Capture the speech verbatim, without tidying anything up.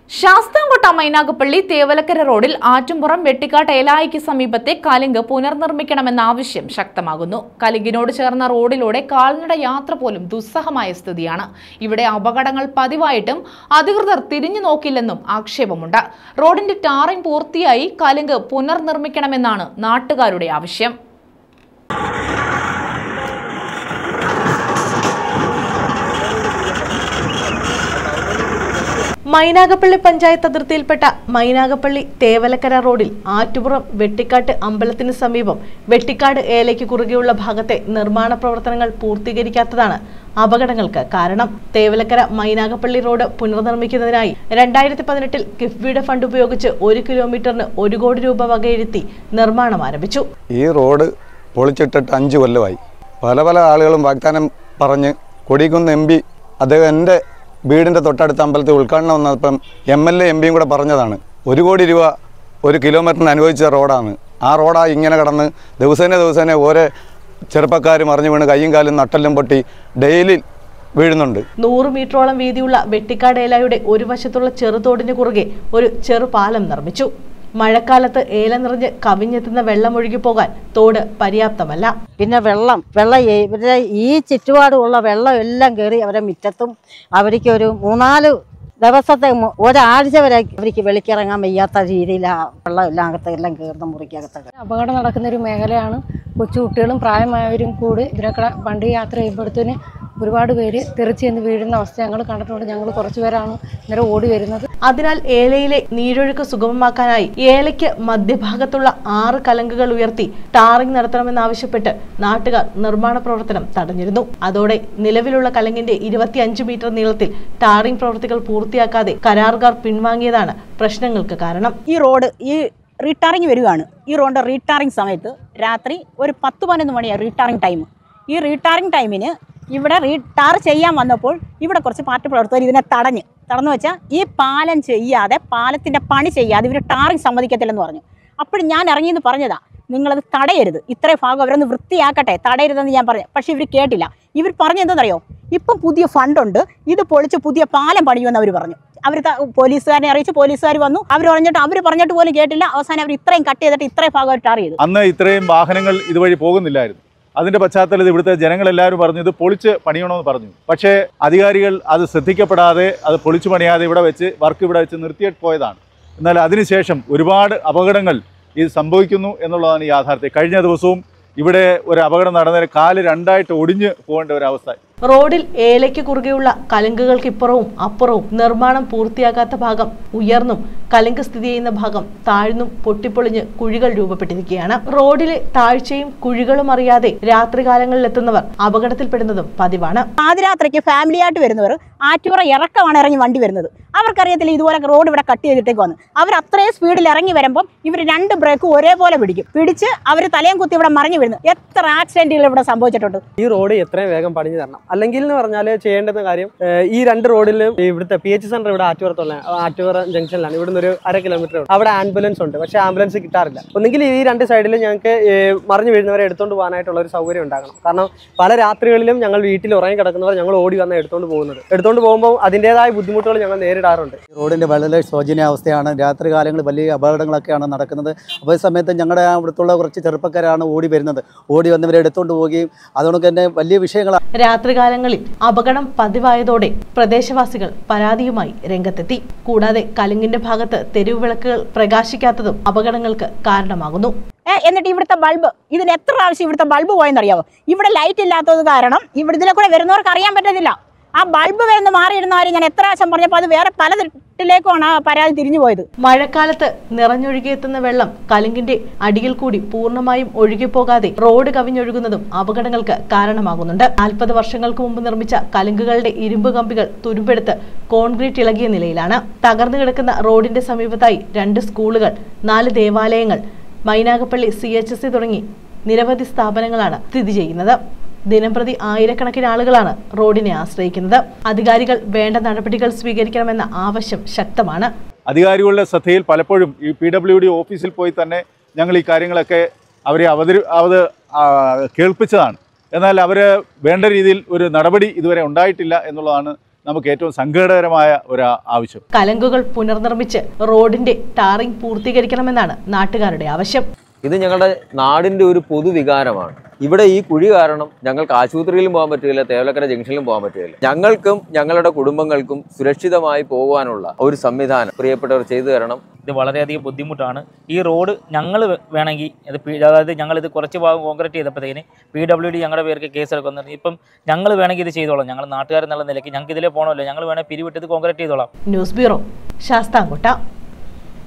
ശാസ്താംകോട്ട മൈനാഗപ്പള്ളി തേവലക്കര റോഡിൽ ആറ്റുംപുറം വെട്ടിക്കാട്ട് ഏലായിക്ക് സമീപത്തെ കലിങ്ക് പുനർനിർമ്മിക്കണമെന്ന ആവശ്യം ശക്തമാകുന്നു. കലിങ്കിനോട് ചേർന്ന റോഡിലൂടെ കാൽനട യാത്ര പോലും ദുസ്സഹമായ സ്ഥിതിയാണ്. ഇവിടെ അപകടങ്ങൾ പതിവായിട്ടും അധികൃതർ തിരിഞ്ഞു നോക്കില്ലെന്നും ആക്ഷേപമുണ്ട്. റോഡിന്റെ ടാറിംഗ് പൂർത്തിയായി കലിങ്ക് പുനർനിർമ്മിക്കണമെന്നാണ് നാട്ടുകാരുടെ ആവശ്യം. മൈനാഗപ്പള്ളി പഞ്ചായത്ത് അതിർത്തിയിൽപ്പെട്ട മൈനാഗപ്പള്ളി തേവലക്കര റോഡിൽ ആറ്റുപുറം വെട്ടിക്കാട്ട് അമ്പലത്തിന് സമീപം വെട്ടിക്കാട് ഏലയ്ക്ക് കുറുകെയുള്ള ഭാഗത്തെ നിർമ്മാണ പ്രവർത്തനങ്ങൾ പൂർത്തീകരിക്കാത്തതാണ് അപകടങ്ങൾക്ക് കാരണം. തേവലക്കര മൈനാഗപ്പള്ളി റോഡ് പുനർനിർമ്മിക്കുന്നതിനായി രണ്ടായിരത്തി പതിനെട്ടിൽ കിഫ്ബിയുടെ ഫണ്ട് ഉപയോഗിച്ച് ഒരു കിലോമീറ്ററിന് ഒരു കോടി രൂപ വകയിരുത്തി നിർമ്മാണം ആരംഭിച്ചു. ഈ റോഡ് പൊളിച്ചിട്ടിട്ട് അഞ്ചു കൊല്ലമായി. പല പല ആളുകളും വാഗ്ദാനം പറഞ്ഞ് കൊടിക്കുന്ന് എം പി അദ്ദേഹം എൻ്റെ വീടിൻ്റെ തൊട്ടടുത്ത അമ്പലത്തിൽ ഉദ്ഘാടനം വന്നപ്പം എം എൽ എ എം പിയും കൂടെ പറഞ്ഞതാണ് ഒരു കോടി രൂപ ഒരു കിലോമീറ്ററിന് അനുവദിച്ച റോഡാണ്. ആ റോഡാ ഇങ്ങനെ കടന്ന് ദിവസേന ദിവസേന ഓരോ ചെറുപ്പക്കാർ മറിഞ്ഞു വീണ് കയ്യും കാലും നട്ടെല്ലും പൊട്ടി ഡെയിലി വീഴുന്നുണ്ട്. നൂറ് മീറ്ററോളം വീതിയുള്ള വെട്ടിക്കാട് ഏലയുടെ ഒരു വശത്തുള്ള ചെറുതോടിന് കുറുകെ ഒരു ചെറുപാലം നിർമ്മിച്ചു. മഴക്കാലത്ത് ഏല നിറഞ്ഞ് കവിഞ്ഞെത്തുന്ന വെള്ളം ഒഴുകി പോകാൻ തോട് പര്യാപ്തമല്ല. പിന്നെ വെള്ളം വെള്ളം ഇവരുടെ ഈ ചുറ്റുപാടുമുള്ള വെള്ളം എല്ലാം കയറി അവരെ മുറ്റത്തും അവർക്ക് ഒരു മൂന്നാല് ദിവസത്തെ ഒരാഴ്ച വരെ അവർക്ക് വെളിക്കിറങ്ങാൻ വയ്യാത്ത രീതിയിൽ ആ വെള്ളം എല്ലാം അകത്തെല്ലാം കയറുന്ന മുറിക്കകത്തൊക്കെ അപകടം നടക്കുന്ന ഒരു മേഖലയാണ്. കൊച്ചുകുട്ടികളും പ്രായമായവരും കൂടി ഇതിനൊക്കെ വണ്ടി യാത്ര ചെയ്യുമ്പോഴത്തേന് ഒരുപാട് പേര് തെറിച്ച് ചെന്ന് വീഴുന്ന അവസ്ഥ ഞങ്ങൾ കണ്ടിട്ടുണ്ട്. ഞങ്ങൾ കുറച്ചു പേരാണ് നേരെ ഓടി വരുന്നത്. അതിനാൽ ഏലയിലെ നീരൊഴുക്ക് സുഗമമാക്കാനായി ഏലയ്ക്ക് മധ്യഭാഗത്തുള്ള ആറ് കലങ്കുകൾ ഉയർത്തി ടാറിംഗ് നടത്തണമെന്നാവശ്യപ്പെട്ട് നാട്ടുകാർ നിർമ്മാണ പ്രവർത്തനം തടഞ്ഞിരുന്നു. അതോടെ നിലവിലുള്ള കലങ്കിന്റെ ഇരുപത്തിയഞ്ച് മീറ്റർ നീളത്തിൽ ടാറിംഗ് പ്രവൃത്തികൾ പൂർത്തിയാക്കാതെ കരാറുകാർ പിൻവാങ്ങിയതാണ് പ്രശ്നങ്ങൾക്ക് കാരണം. ഈ റോഡ് ഈ റീടാറിംഗ് വരികയാണ്. ഈ റോഡിന്റെ റീടാറിംഗ് സമയത്ത് രാത്രി ഒരു പത്ത് പതിനൊന്ന് മണിയാണ് റീടാറിംഗ് ടൈം. ഈ റീടാറിംഗ് ടൈമിന് ഇവിടെ റീടാർ ചെയ്യാൻ വന്നപ്പോൾ ഇവിടെ കുറച്ച് പാർട്ടി പ്രവർത്തകർ ഇതിനെ തടഞ്ഞ് തടഞ്ഞു വെച്ചാൽ ഈ പാലം ചെയ്യാതെ പാലത്തിൻ്റെ പണി ചെയ്യാതെ ഇവർ ടാറിംഗ് സമ്മതിക്കത്തില്ലെന്ന് പറഞ്ഞു. അപ്പോഴും ഞാൻ ഇറങ്ങിയെന്ന് പറഞ്ഞതാ, നിങ്ങളത് തടയരുത്, ഇത്രയും ഭാഗം അവരൊന്ന് വൃത്തിയാക്കട്ടെ, തടയരുതെന്ന് ഞാൻ പറഞ്ഞു. പക്ഷേ ഇവർ കേട്ടില്ല. ഇവർ പറഞ്ഞെന്തെന്നറിയോ, ഇപ്പം പുതിയ ഫണ്ടുണ്ട്, ഇത് പൊളിച്ച് പുതിയ പാലം പണിയുമെന്ന് അവർ പറഞ്ഞു. അവർ പോലീസുകാരനെ അറിയിച്ച് പോലീസുകാർ വന്നു. അവർ പറഞ്ഞിട്ട് അവർ പറഞ്ഞിട്ട് പോലും കേട്ടില്ല. അവസാനം അവർ ഇത്രയും കട്ട് ചെയ്തിട്ട് ഇത്രയും ഭാഗം ടാർ ചെയ്തു. അന്ന് ഇത്രയും വാഹനങ്ങൾ ഇതുവഴി പോകുന്നില്ലായിരുന്നു. അതിൻ്റെ പശ്ചാത്തലത്തിൽ ഇവിടുത്തെ ജനങ്ങളെല്ലാവരും പറഞ്ഞു ഇത് പൊളിച്ച് പണിയണമെന്ന് പറഞ്ഞു. പക്ഷേ അധികാരികൾ അത് ശ്രദ്ധിക്കപ്പെടാതെ അത് പൊളിച്ചു പണിയാതെ ഇവിടെ വെച്ച് വർക്ക് ഇവിടെ വെച്ച് നിർത്തിയിട്ട് പോയതാണ്. എന്നാൽ അതിനുശേഷം ഒരുപാട് അപകടങ്ങൾ ഇത് സംഭവിക്കുന്നു എന്നുള്ളതാണ് യാഥാർത്ഥ്യം. കഴിഞ്ഞ ദിവസവും ഇവിടെ ഒരു അപകടം നടന്നതിന് കാല് രണ്ടായിട്ട് ഒടിഞ്ഞ് പോകേണ്ട ഒരവസ്ഥ. റോഡിൽ ഏലയ്ക്ക് കുറുകെയുള്ള കലുങ്കുകൾക്ക് ഇപ്പുറവും അപ്പുറവും നിർമ്മാണം പൂർത്തിയാക്കാത്ത ഭാഗം ഉയർന്നും കലുങ്ക് സ്ഥിതി ചെയ്യുന്ന ഭാഗം താഴ്ന്നും പൊട്ടിപ്പൊളിഞ്ഞ് കുഴികൾ രൂപപ്പെട്ടിരിക്കുകയാണ്. റോഡിലെ താഴ്ചയും കുഴികളും അറിയാതെ രാത്രികാലങ്ങളിൽ എത്തുന്നവർ അപകടത്തിൽപ്പെടുന്നതും പതിവാണ്. പാതിരാത്രിക്ക് ഫാമിലി ആയിട്ട് വരുന്നവർ ആറ്റുപുറ ഇറക്കമാണ് ഇറങ്ങി വണ്ടി വരുന്നത്. അവർക്കറിയത്തില്ല ഇതുപോലെ റോഡ് ഇവിടെ കട്ട് ചെയ്തിട്ടേക്ക് വന്നു. അവർ അത്രയും സ്പീഡിൽ ഇറങ്ങി വരുമ്പോൾ ഇവർ രണ്ട് ബ്രേക്കും ഒരേപോലെ പിടിക്കും. പിടിച്ച് അവർ തലയും കുത്തി ഇവിടെ മറിഞ്ഞു വരുന്നു. എത്ര ആക്സിഡന്റുകൾ ഇവിടെ സംഭവിച്ചിട്ടുണ്ട്. ഈ റോഡ് എത്രയും വേഗം പണിഞ്ഞു തരണം. അല്ലെങ്കിൽ എന്ന് പറഞ്ഞാൽ ചെയ്യേണ്ടുന്ന കാര്യം ഈ രണ്ട് റോഡിലും ഇവിടുത്തെ പി എച്ച് സെന്റർ ഇവിടെ ആറ്റുപുറത്തുള്ള ആറ്റുപുറ ജംഗ്ഷനിലാണ്. ഇവിടുന്ന് ഒരു അര കിലോമീറ്റർ അവിടെ ആംബുലൻസ് ഉണ്ട്. പക്ഷേ ആംബുലൻസ് കിട്ടാറില്ല. ഒന്നെങ്കിൽ ഈ രണ്ട് സൈഡിലും ഞങ്ങൾക്ക് മറിഞ്ഞു വീഴുന്നവരെ എടുത്തുകൊണ്ട് പോകാനായിട്ടുള്ള ഒരു സൗകര്യം ഉണ്ടാകണം. കാരണം പല രാത്രികളിലും ഞങ്ങൾ വീട്ടിൽ ഉറങ്ങി കിടക്കുന്നവർ ഞങ്ങൾ ഓടി വന്ന് എടുത്തുകൊണ്ട് പോകുന്നത്. എടുത്തുകൊണ്ട് പോകുമ്പോൾ അതിൻ്റെതായ ബുദ്ധിമുട്ടുകൾ ഞങ്ങൾ നേരിടാറുണ്ട്. റോഡിൻ്റെ വളരെ ശോചനീയാവസ്ഥയാണ്. രാത്രി കാലങ്ങളിൽ വലിയ അപകടങ്ങളൊക്കെയാണ് നടക്കുന്നത്. അപ്പോൾ ഈ സമയത്ത് ഞങ്ങളുടെ അവിടുത്തുള്ള കുറച്ച് ചെറുപ്പക്കാരാണ് ഓടി വരുന്നത്. ഓടി വന്നവരെ എടുത്തുകൊണ്ട് പോവുകയും അതുകൊണ്ട് തന്നെ വലിയ വിഷയങ്ങളാണ്. രാത്രികാലങ്ങളിൽ അപകടം പതിവായതോടെ പ്രദേശവാസികൾ പരാതിയുമായി രംഗത്തെത്തി. കൂടാതെ കലുങ്കിന്റെ ഭാഗത്ത് തെരുവ് വിളക്കുകൾ പ്രകാശിക്കാത്തതും അപകടങ്ങൾക്ക് കാരണമാകുന്നു. എന്നിട്ട് ഇവിടുത്തെ ബൾബ് ഇതിന് എത്ര പ്രാവശ്യം ഇവിടുത്തെ ബൾബ് പോയെന്നറിയാവോ? ഇവിടെ ലൈറ്റ് ഇല്ലാത്തത് കാരണം ഇവിടെ ഇതിലെ കൂടെ വരുന്നവർക്ക് അറിയാൻ പറ്റത്തില്ല. ആ ബൾബ് വരുന്ന മാറിയിടുന്നവരെ ഞാൻ എത്ര പ്രാവശ്യം പറഞ്ഞപ്പോൾ അത് വേറെ പല തെട്ടിലേക്കുമാണ് ആ പരാതി തിരിഞ്ഞു പോയത്. മഴക്കാലത്ത് നിറഞ്ഞൊഴുകിയെത്തുന്ന വെള്ളം കലുങ്കിന്റെ അടിയിൽ കൂടി പൂർണ്ണമായും ഒഴുകിപ്പോകാതെ റോഡ് കവിഞ്ഞൊഴുകുന്നതും അപകടങ്ങൾക്ക് കാരണമാകുന്നുണ്ട്. നാൽപ്പത് വർഷങ്ങൾക്ക് മുമ്പ് നിർമ്മിച്ച കലുങ്കുകളുടെ ഇരുമ്പ് കമ്പികൾ തുരുമ്പെടുത്ത് കോൺക്രീറ്റ് ഇളകിയ നിലയിലാണ്. തകർന്നു കിടക്കുന്ന റോഡിന്റെ സമീപത്തായി രണ്ട് സ്കൂളുകൾ, നാല് ദേവാലയങ്ങൾ, മൈനാഗപ്പള്ളി സി എച്ച് സി തുടങ്ങി നിരവധി സ്ഥാപനങ്ങളാണ് സ്ഥിതി ചെയ്യുന്നത്. ദിനംപ്രതി ആയിരക്കണക്കിന് ആളുകളാണ് റോഡിനെ ആശ്രയിക്കുന്നത്. അധികാരികൾ വേണ്ട നടപടികൾ സ്വീകരിക്കണമെന്ന ആവശ്യം ശക്തമാണ്. അധികാരികളുടെ ശ്രദ്ധയിൽ പലപ്പോഴും ഈ പി ഡബ്ല്യു ഡി ഓഫീസിൽ പോയി തന്നെ ഞങ്ങൾ ഈ കാര്യങ്ങളൊക്കെ അവരെ അവതരി അവത് കേൾപ്പിച്ചതാണ്. എന്നാൽ അവർ വേണ്ട രീതിയിൽ ഒരു നടപടി ഇതുവരെ ഉണ്ടായിട്ടില്ല എന്നുള്ളതാണ് നമുക്ക് ഏറ്റവും സങ്കടകരമായ ഒരു ആവശ്യം. കലങ്കുകൾ പുനർനിർമ്മിച്ച് റോഡിന്റെ ടാറിംഗ് പൂർത്തീകരിക്കണമെന്നാണ് നാട്ടുകാരുടെ ആവശ്യം. ഇത് ഞങ്ങളുടെ നാടിൻ്റെ ഒരു പൊതുവികാരമാണ്. ഇവിടെ ഈ കുഴി കാരണം ഞങ്ങൾക്ക് ആശുപത്രിയിലും പോകാൻ പറ്റുകയില്ല, തേവലക്കര ജംഗ്ഷനിലും പോകാൻ പറ്റുകയില്ല. ഞങ്ങൾക്കും ഞങ്ങളുടെ കുടുംബങ്ങൾക്കും സുരക്ഷിതമായി പോകുവാനുള്ള ഒരു സംവിധാനം പ്രിയപ്പെട്ടവർ ചെയ്തു തരണം. ഇത് വളരെയധികം ബുദ്ധിമുട്ടാണ്. ഈ റോഡ് ഞങ്ങൾ വേണമെങ്കിൽ ഇത് അതായത് ഞങ്ങളിത് കുറച്ച് ഭാഗം കോൺക്രീറ്റ് ചെയ്തപ്പോഴത്തേന് പി ഡബ്ല്യു ഡി ഞങ്ങളുടെ പേർക്ക് കേസ് എടുക്കുന്നത്. ഇപ്പം ഞങ്ങൾ വേണമെങ്കിൽ ഇത് ചെയ്തോളാം. ഞങ്ങൾ നാട്ടുകാരെന്നുള്ള നിലയ്ക്ക് ഞങ്ങൾക്ക് ഇതിലേ പോകണമല്ലോ, ഞങ്ങൾ വേണമെങ്കിൽ പിരിവിട്ട് ഇത് കോൺക്രീറ്റ് ചെയ്തോളാം. News bureau, Sasthamkotta.